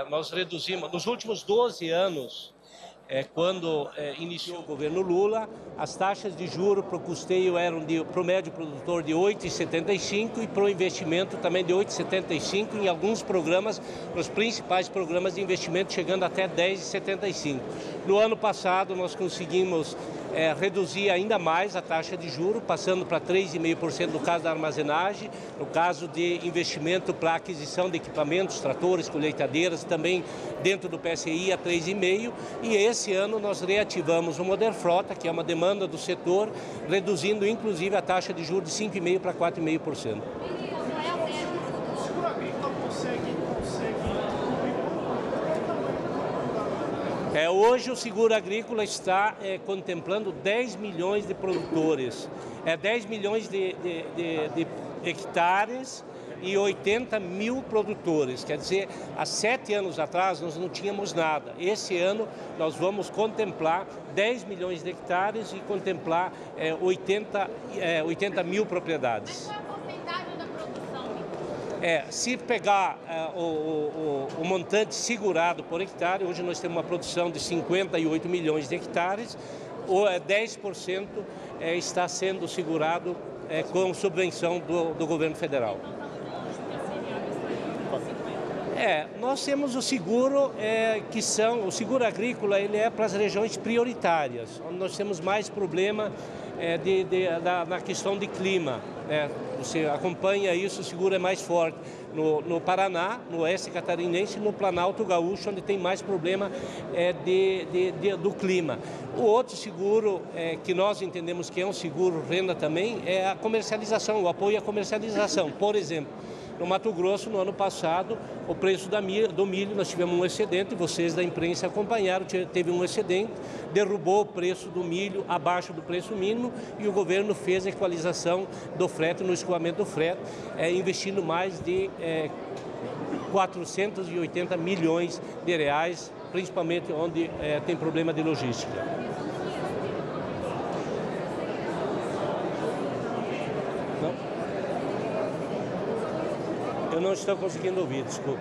nós reduzimos, nos últimos 12 anos, quando iniciou o governo Lula, as taxas de juros para o custeio eram para o médio produtor de 8,75 e para o investimento também de 8,75, em alguns programas, nos principais programas de investimento, chegando até 10,75. No ano passado, nós conseguimos reduzir ainda mais a taxa de juros, passando para 3,5% no caso da armazenagem, no caso de investimento para aquisição de equipamentos, tratores, colheitadeiras, também dentro do PSI a 3,5%, e esse ano nós reativamos o Moderfrota, que é uma demanda do setor, reduzindo inclusive a taxa de juros de 5,5% para 4,5%. Hoje o seguro agrícola está contemplando 10 milhões de produtores, 10 milhões de hectares e 80 mil produtores. Quer dizer, há 7 anos atrás nós não tínhamos nada. Esse ano nós vamos contemplar 10 milhões de hectares e contemplar 80 mil propriedades. Se pegar o montante segurado por hectare, hoje nós temos uma produção de 58 milhões de hectares, 10% está sendo segurado com subvenção do governo federal. Nós temos o seguro o seguro agrícola, ele é para as regiões prioritárias, onde nós temos mais problema na questão de clima. Você acompanha isso, o seguro é mais forte no Paraná, no oeste catarinense e no Planalto Gaúcho, onde tem mais problema do clima. O outro seguro que nós entendemos que é um seguro renda também é a comercialização, o apoio à comercialização. Por exemplo, no Mato Grosso, no ano passado, o preço do milho, nós tivemos um excedente, vocês da imprensa acompanharam, teve um excedente, derrubou o preço do milho abaixo do preço mínimo e o governo fez a equalização do frete, no escoamento do frete, investindo mais de 480 milhões de reais, principalmente onde tem problema de logística. Eu não estou conseguindo ouvir, desculpa.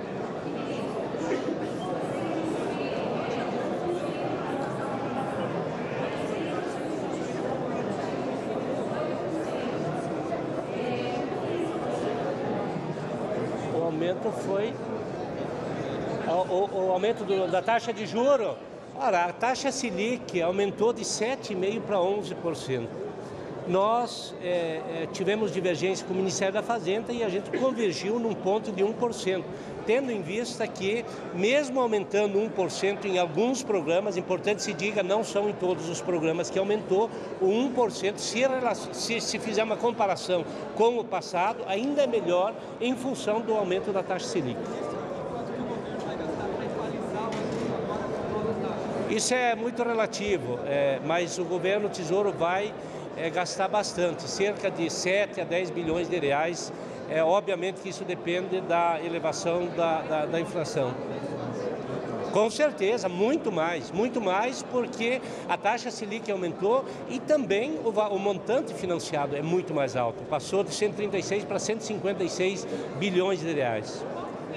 O aumento foi... O aumento da taxa de juros, ora, a taxa Selic aumentou de 7,5% para 11%. Nós tivemos divergência com o Ministério da Fazenda e a gente convergiu num ponto de 1%, tendo em vista que, mesmo aumentando 1% em alguns programas, importante se diga, não são em todos os programas que aumentou, o 1%, se fizer uma comparação com o passado, ainda é melhor em função do aumento da taxa Selic. Isso é muito relativo, mas o governo, o Tesouro vai gastar bastante, cerca de 7 a 10 bilhões de reais. Obviamente que isso depende da elevação da inflação. Com certeza, muito mais porque a taxa Selic aumentou e também o montante financiado é muito mais alto, passou de 136 para 156 bilhões de reais.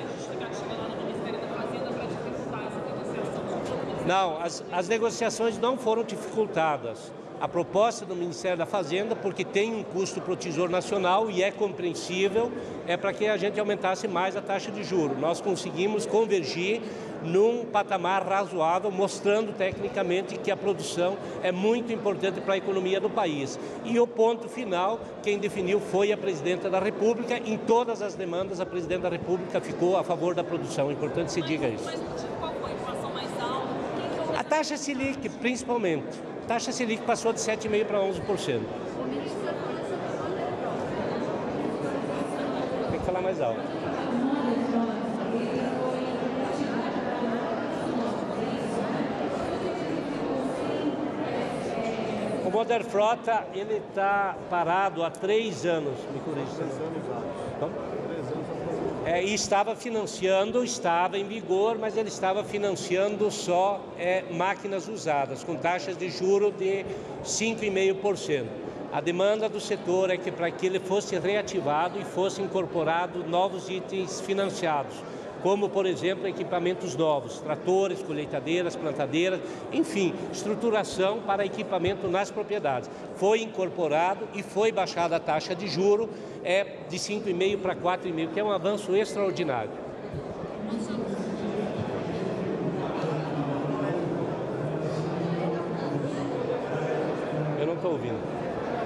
Não, as negociações não foram dificultadas. A proposta do Ministério da Fazenda, porque tem um custo para o Tesouro Nacional e é compreensível, é para que a gente aumentasse mais a taxa de juros. Nós conseguimos convergir num patamar razoável, mostrando tecnicamente que a produção é muito importante para a economia do país. E o ponto final, quem definiu foi a Presidenta da República. Em todas as demandas, a Presidenta da República ficou a favor da produção. É importante se diga isso. Qual foi a inflação mais alta? A taxa Selic, principalmente. A taxa Selic passou de 7,5% para 11%. Tem que falar mais alto. O Moderfrota, ele está parado há 3 anos, me corrija. 3 anos já. Então, 3 anos. E estava financiando, estava em vigor, mas ele estava financiando só máquinas usadas, com taxas de juros de 5,5%. A demanda do setor é que para que ele fosse reativado e fosse incorporado novos itens financiados, como, por exemplo, equipamentos novos, tratores, colheitadeiras, plantadeiras, enfim, estruturação para equipamento nas propriedades. Foi incorporado e foi baixada a taxa de juro de 5,5% para 4,5%, que é um avanço extraordinário. Eu não estou ouvindo.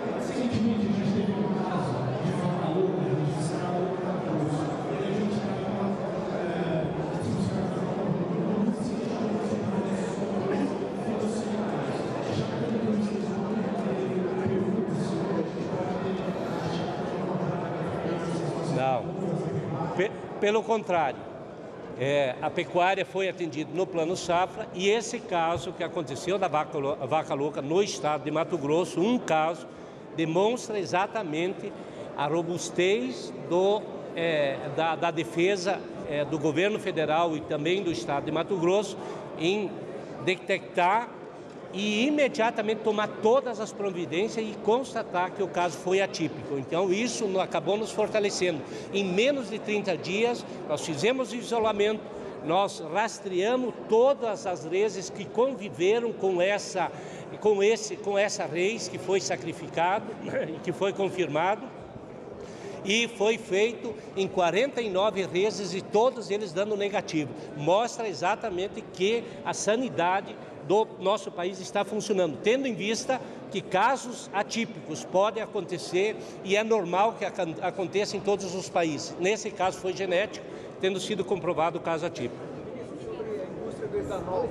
Não, pelo contrário, a pecuária foi atendida no Plano Safra e esse caso que aconteceu da vaca louca no estado de Mato Grosso, um caso, demonstra exatamente a robustez da defesa do governo federal e também do estado de Mato Grosso em detectar e imediatamente tomar todas as providências e constatar que o caso foi atípico. Então isso acabou nos fortalecendo. Em menos de 30 dias, nós fizemos isolamento, nós rastreamos todas as reses que conviveram com essa reis que foi sacrificado e que foi confirmado. E foi feito em 49 reses e todos eles dando negativo. Mostra exatamente que a sanidade do nosso país está funcionando, tendo em vista que casos atípicos podem acontecer e é normal que aconteça em todos os países. Nesse caso foi genético, tendo sido comprovado o caso atípico. Sobre a indústria do etanol,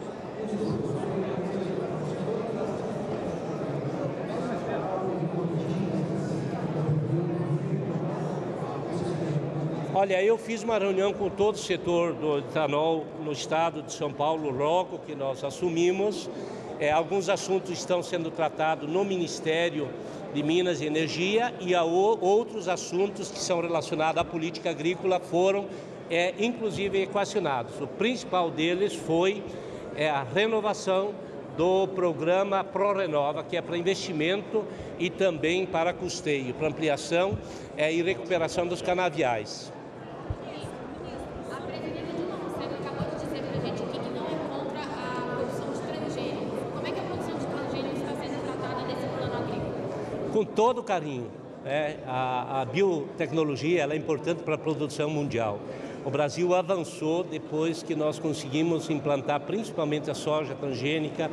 Olha, eu fiz uma reunião com todo o setor do etanol no estado de São Paulo, logo que nós assumimos. Alguns assuntos estão sendo tratados no Ministério de Minas e Energia e outros assuntos que são relacionados à política agrícola foram, inclusive, equacionados. O principal deles foi a renovação do programa ProRenova, que é para investimento e também para custeio, para ampliação e recuperação dos canaviais. Com todo carinho, a biotecnologia ela é importante para a produção mundial. O Brasil avançou depois que nós conseguimos implantar principalmente a soja transgênica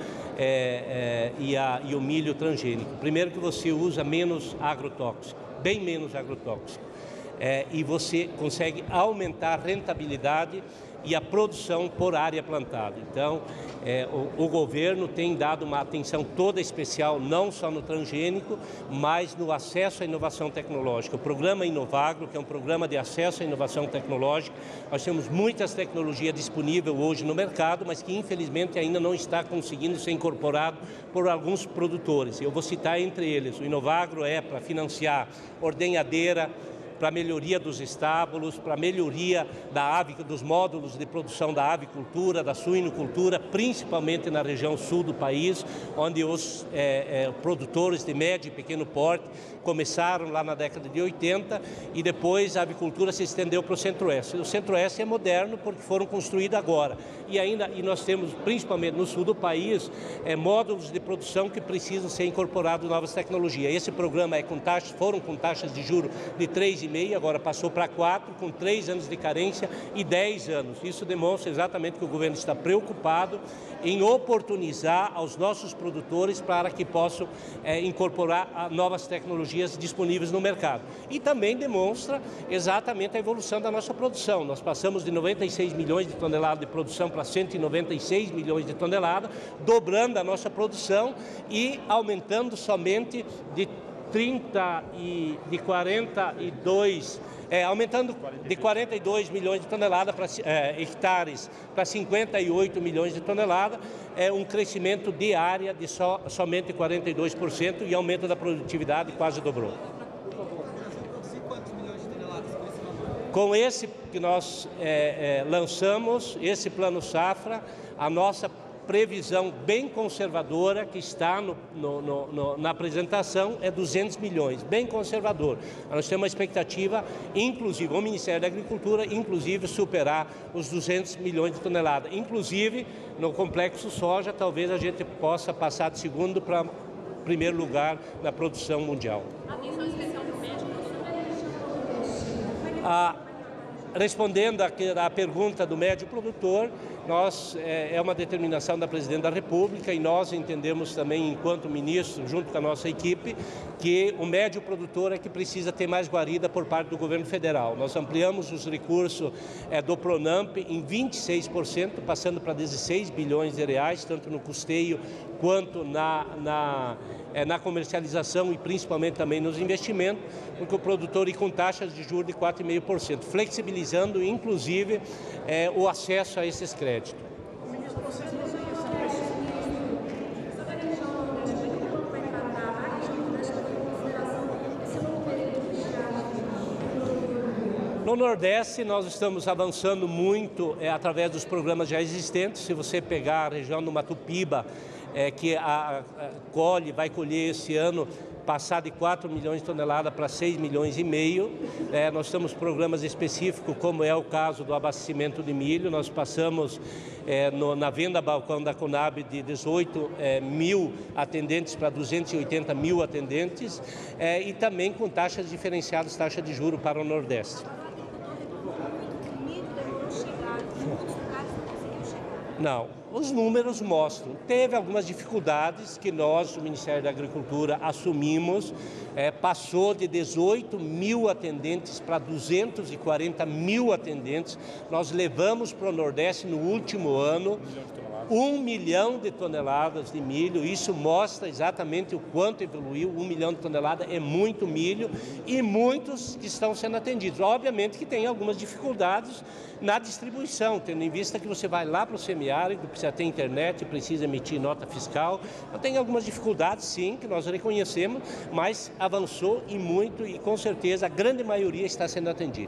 e o milho transgênico. Primeiro que você usa menos agrotóxico, bem menos agrotóxico, e você consegue aumentar a rentabilidade e a produção por área plantada. Então, o governo tem dado uma atenção toda especial, não só no transgênico, mas no acesso à inovação tecnológica. O programa Inovagro, que é um programa de acesso à inovação tecnológica, nós temos muitas tecnologias disponíveis hoje no mercado, mas que infelizmente ainda não está conseguindo ser incorporado por alguns produtores. Eu vou citar entre eles, o Inovagro é para financiar ordenhadeira, para a melhoria dos estábulos, para a melhoria dos módulos de produção da avicultura, da suinocultura, principalmente na região sul do país, onde os produtores de médio e pequeno porte começaram lá na década de 80 e depois a avicultura se estendeu para o Centro-Oeste. O Centro-Oeste é moderno porque foram construídos agora. E nós temos, principalmente no sul do país, módulos de produção que precisam ser incorporados novas tecnologias. Esse programa foram com taxas de juros de 3,5%, agora passou para 4%, com 3 anos de carência e 10 anos. Isso demonstra exatamente que o governo está preocupado em oportunizar aos nossos produtores para que possam incorporar novas tecnologias disponíveis no mercado. E também demonstra exatamente a evolução da nossa produção. Nós passamos de 96 milhões de toneladas de produção para 196 milhões de toneladas, dobrando a nossa produção e aumentando somente aumentando de 42 milhões de toneladas hectares para 58 milhões de toneladas, um crescimento de área de somente 42% e aumento da produtividade quase dobrou. Com esse que nós lançamos, esse Plano Safra, a nossa previsão bem conservadora que está na apresentação é 200 milhões, bem conservador. Nós temos uma expectativa, inclusive, o Ministério da Agricultura, inclusive, superar os 200 milhões de toneladas. Inclusive, no complexo soja, talvez a gente possa passar de segundo para primeiro lugar na produção mundial. Atenção especial para o médico. Respondendo à pergunta do médio produtor, é uma determinação da Presidente da República e nós entendemos também, enquanto ministro, junto com a nossa equipe, que o médio produtor é que precisa ter mais guarida por parte do governo federal. Nós ampliamos os recursos do Pronamp em 26%, passando para 16 bilhões de reais, tanto no custeio quanto na comercialização e principalmente também nos investimentos, porque o produtor ir com taxas de juros de 4,5%, flexibilizando inclusive o acesso a esses créditos. Ministro, vocês não têm essa No Nordeste, nós estamos avançando muito através dos programas já existentes. Se você pegar a região do Matopiba, que vai colher esse ano, passar de 4 milhões de toneladas para 6 milhões e meio. Nós temos programas específicos, como é o caso do abastecimento de milho. Nós passamos na venda balcão da Conab de 18 mil atendentes para 280 mil atendentes e também com taxas diferenciadas, taxa de juros para o Nordeste. Não, os números mostram. Teve algumas dificuldades que nós, o Ministério da Agricultura, assumimos. Passou de 18 mil atendentes para 240 mil atendentes. Nós levamos para o Nordeste no último ano 1 milhão de toneladas de milho. Isso mostra exatamente o quanto evoluiu. 1 milhão de toneladas é muito milho e muitos que estão sendo atendidos. Obviamente que tem algumas dificuldades na distribuição, tendo em vista que você vai lá para o semiárido, precisa ter internet, precisa emitir nota fiscal. Então, tem algumas dificuldades, sim, que nós reconhecemos, mas avançou e muito e com certeza a grande maioria está sendo atendida.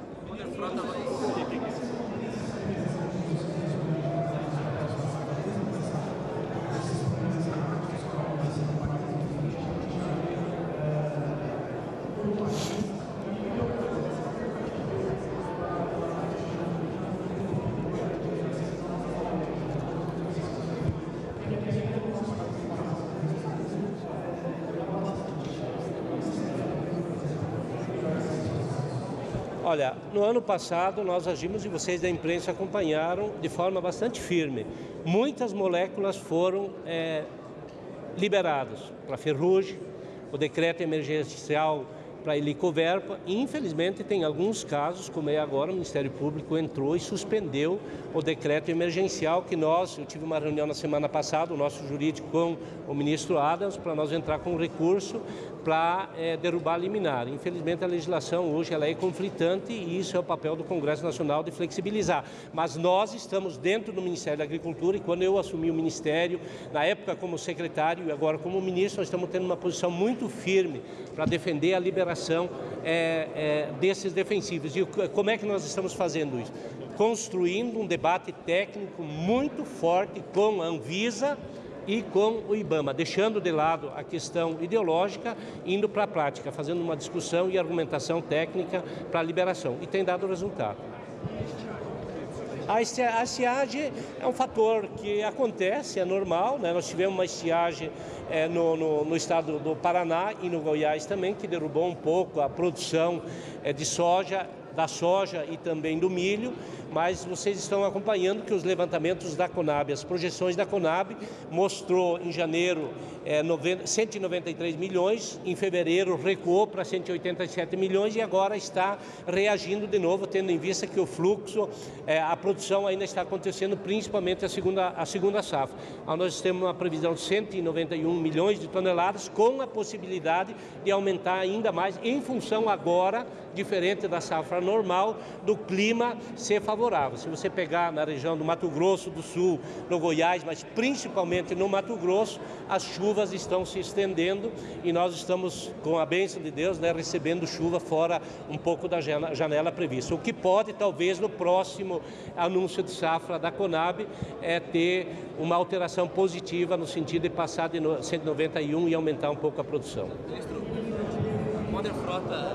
Olha, no ano passado nós agimos, e vocês da imprensa acompanharam, de forma bastante firme. Muitas moléculas foram liberadas para ferrugem, o decreto emergencial para a helicoverpa, e infelizmente tem alguns casos, como é agora, o Ministério Público entrou e suspendeu o decreto emergencial que eu tive uma reunião na semana passada, o nosso jurídico com o ministro Adams, para nós entrar com um recurso para derrubar a liminar. Infelizmente a legislação hoje ela é conflitante e isso é o papel do Congresso Nacional de flexibilizar. Mas nós estamos dentro do Ministério da Agricultura e quando eu assumi o Ministério, na época como secretário e agora como ministro, nós estamos tendo uma posição muito firme para defender a liberação desses defensivos. E como é que nós estamos fazendo isso? Construindo um debate técnico muito forte com a Anvisa e com o IBAMA, deixando de lado a questão ideológica, indo para a prática, fazendo uma discussão e argumentação técnica para a liberação. E tem dado resultado. A estiagem é um fator que acontece, é normal, né? Nós tivemos uma estiagem no estado do Paraná e no Goiás também, que derrubou um pouco a produção de soja, da soja e também do milho, mas vocês estão acompanhando que os levantamentos da Conab, as projeções da Conab, mostrou em janeiro 193 milhões, em fevereiro recuou para 187 milhões e agora está reagindo de novo, tendo em vista que o fluxo, a produção ainda está acontecendo, principalmente a segunda safra. Nós temos uma previsão de 191 milhões de toneladas, com a possibilidade de aumentar ainda mais, em função agora, diferente da safra normal do clima ser favorável. Se você pegar na região do Mato Grosso do Sul, no Goiás, mas principalmente no Mato Grosso, as chuvas estão se estendendo e nós estamos, com a bênção de Deus, né, recebendo chuva fora um pouco da janela prevista. O que pode, talvez, no próximo anúncio de safra da Conab, ter uma alteração positiva no sentido de passar de 191 e aumentar um pouco a produção. Ministro, o Modern Frota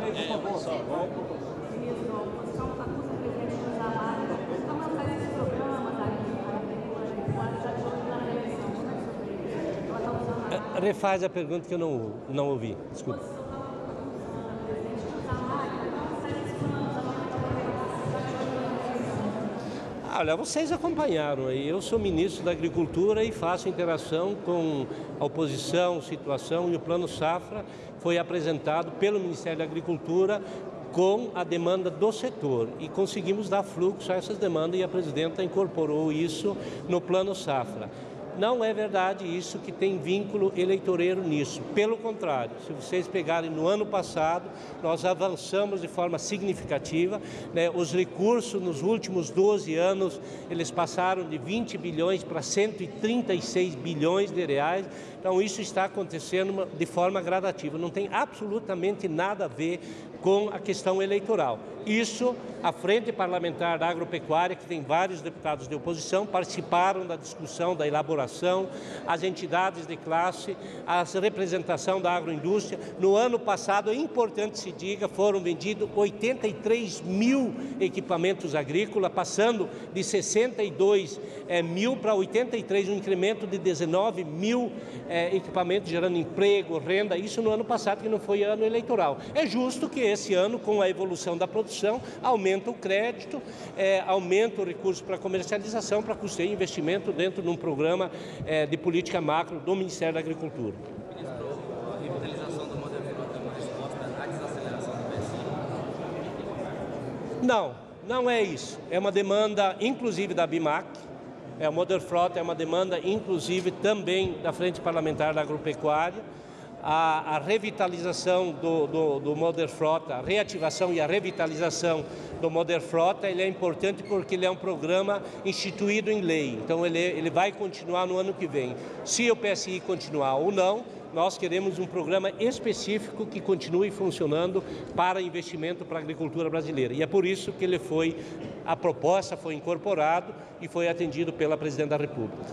Refaz a pergunta que eu não ouvi, desculpa. Olha, vocês acompanharam aí, eu sou ministro da Agricultura e faço interação com a oposição, situação, e o Plano Safra foi apresentado pelo Ministério da Agricultura com a demanda do setor e conseguimos dar fluxo a essas demandas e a presidenta incorporou isso no Plano Safra. Não é verdade isso que tem vínculo eleitoreiro nisso. Pelo contrário, se vocês pegarem no ano passado, nós avançamos de forma significativa, né? Os recursos nos últimos 12 anos, eles passaram de 20 bilhões para 136 bilhões de reais. Então isso está acontecendo de forma gradativa. Não tem absolutamente nada a ver com a questão eleitoral. Isso, a Frente Parlamentar da Agropecuária, que tem vários deputados de oposição, participaram da discussão, da elaboração, as entidades de classe, a representação da agroindústria. No ano passado, é importante se diga, foram vendidos 83 mil equipamentos agrícolas, passando de 62 mil para 83, um incremento de 19 mil equipamentos, gerando emprego, renda, isso no ano passado, que não foi ano eleitoral. É justo que esse ano, com a evolução da produção, aumenta o crédito, aumenta o recurso para comercialização, para custeio e investimento dentro de um programa de política macro do Ministério da Agricultura. Ministro, a revitalização do Modern Frota é uma resposta à desaceleração do PSI? Não é isso. É uma demanda, inclusive, da BIMAC. O Modern Frota é uma demanda, inclusive, também da Frente Parlamentar da Agropecuária. A revitalização do Modern Frota, a reativação e a revitalização do Modern Frota, ele é importante porque ele é um programa instituído em lei. Então ele vai continuar no ano que vem. Se o PSI continuar ou não, nós queremos um programa específico que continue funcionando para investimento para a agricultura brasileira. E é por isso que a proposta foi incorporado e foi atendido pela Presidente da República.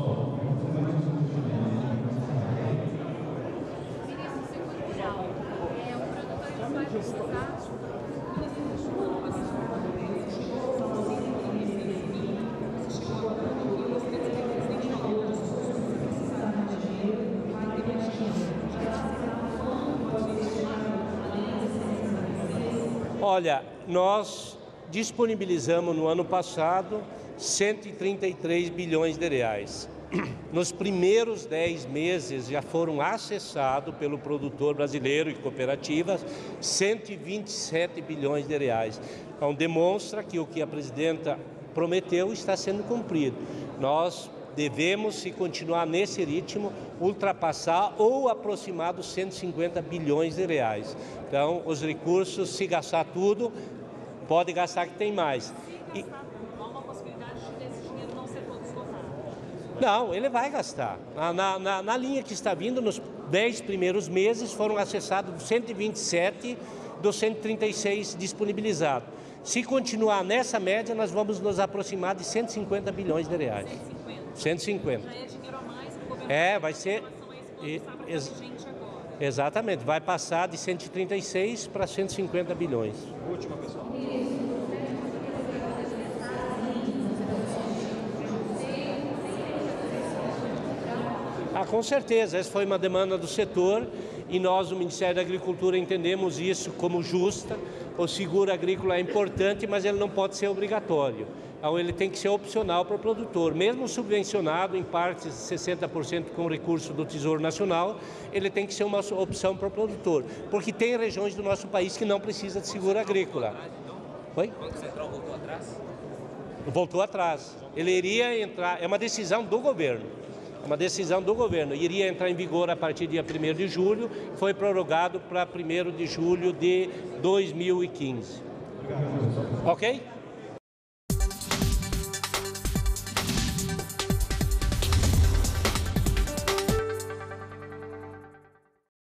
Olha, nós disponibilizamos no ano passado 133 bilhões de reais. Nos primeiros 10 meses já foram acessados pelo produtor brasileiro e cooperativas 127 bilhões de reais. Então demonstra que o que a presidenta prometeu está sendo cumprido. Nós devemos, se continuar nesse ritmo, ultrapassar ou aproximar dos 150 bilhões de reais. Então, os recursos, se gastar tudo, pode gastar que tem mais. Há uma possibilidade de esse dinheiro não ser todo esgotado? Não, ele vai gastar. Na linha que está vindo, nos 10 primeiros meses, foram acessados 127 dos 136 disponibilizados. Se continuar nessa média, nós vamos nos aproximar de 150 bilhões de reais. 150. Já é dinheiro a mais para o governo. Vai ser... agora. Exatamente, vai passar de 136 para 150 bilhões. Última, pessoal. Com certeza, essa foi uma demanda do setor e nós, o Ministério da Agricultura, entendemos isso como justa. O seguro agrícola é importante, mas ele não pode ser obrigatório. Então, ele tem que ser opcional para o produtor. Mesmo subvencionado, em partes 60% com recurso do Tesouro Nacional, ele tem que ser uma opção para o produtor. Porque tem regiões do nosso país que não precisam de seguro agrícola. Oi? O Banco Central voltou atrás? Voltou atrás. Ele iria entrar, é uma decisão do governo. Uma decisão do governo, iria entrar em vigor a partir do dia 1º de julho, foi prorrogado para 1º de julho de 2015. Ok?